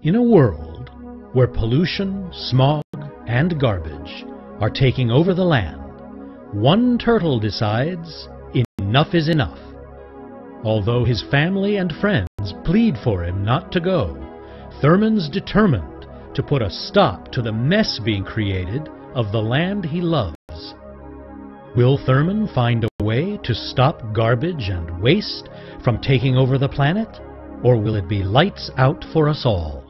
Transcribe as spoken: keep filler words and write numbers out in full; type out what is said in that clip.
In a world where pollution, smog, and garbage are taking over the land, one turtle decides enough is enough. Although his family and friends plead for him not to go, Thurman's determined to put a stop to the mess being created of the land he loves. Will Thurman find a way to stop garbage and waste from taking over the planet, or will it be lights out for us all?